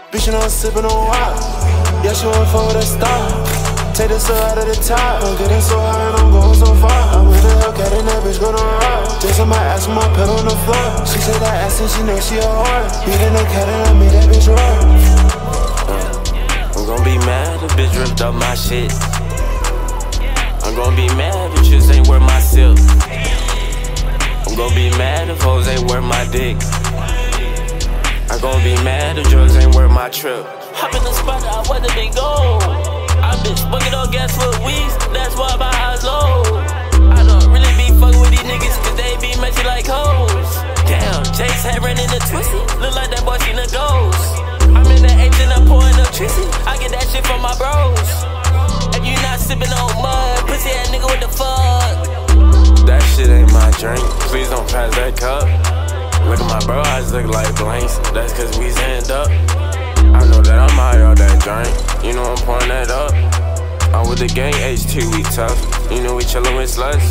Bitch, you know I'm sippin' on wine. Yeah, she wanna fuck with a star. Take the soul out of the top. I'm getting so high and I'm going so far. I'm with a Hellcat and that bitch gonna ride. Just on my ass with my pedal on the floor. She say that ass and she know she a whore. Beating the cat and I made that bitch roar. I'm gon' be mad if bitch ripped up my shit. I'm gon' be mad if bitches ain't worth my silk. I'm gon' be mad if hoes ain't worth my dick. I'm gon' be mad if drugs ain't worth my trip. Hop in the spot, I want to be gold. I been smoking on gas for weeks, that's why my eyes low. I don't really be fucking with these niggas, cause they be messy like hoes. Damn, Jace had ran into Twisty, look like that boy seen a ghost. I'm in the H and I'm pouring up Trissy, I get that shit from my bros. If you not sipping on mud, pussy ass nigga, what the fuck? That shit ain't my drink, please don't pass that cup. Look at my bro, eyes look like blanks, that's cause we stand up. I know that I'm high on that drink, you know I'm pouring that up. I'm with the gang, H2, we tough, you know we chillin' with sluts.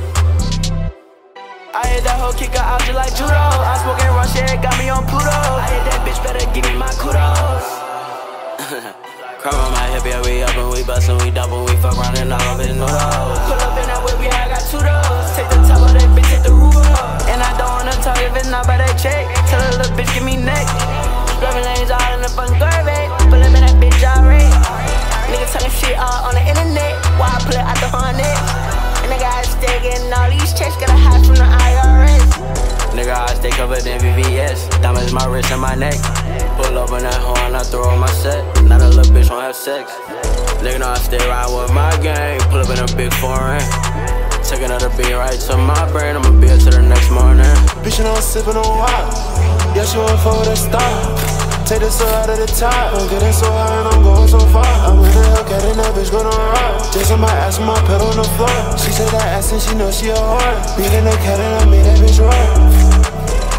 I hit that whole kicker out just like judo. I smoking raw shit, got me on Pluto. I hit that bitch, better give me my kudos. Crumb on my hip, yeah, we up and we bustin', we double, we fuck round and all of his noodles. Pull up in that whip, yeah, I got 2 doors. Take the top of that bitch, hit the roof up. And I don't wanna talk if it's not by that check. Tell a little bitch, give me neck. Driving lanes all in the fucking garbage. Pull up in that bitch, alright. Nigga talking shit all on the internet. Why I pull it out the hornet? And nigga, I stay getting all these checks, gotta hide from the IRS. Nigga, I stay covered in VVS. Diamonds my wrist and my neck. Pull up in that horn, I throw on my set. Not a little bitch won't have sex. Nigga know I stay right with my gang. Pull up in a big foreign. Take another beat right to my brain. I'ma be here till the next morning. Bitch, you know I'm sippin' on wine. Yeah, she wanna fuck with a star. Take the soul out of the top. I'm getting so high and I'm going so far. I'm with a Hellcat and that bitch gonna ride. Just on my ass with my pedal on the floor. She say that ass and she know she a whore. Beating the cat and I made that bitch roar.